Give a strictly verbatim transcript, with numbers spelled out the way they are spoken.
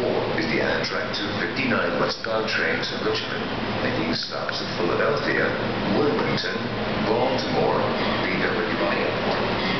four is the Amtrak two fifty-nine westbound train to Richmond, making stops at Philadelphia, Wilmington, Baltimore, B W I Airport.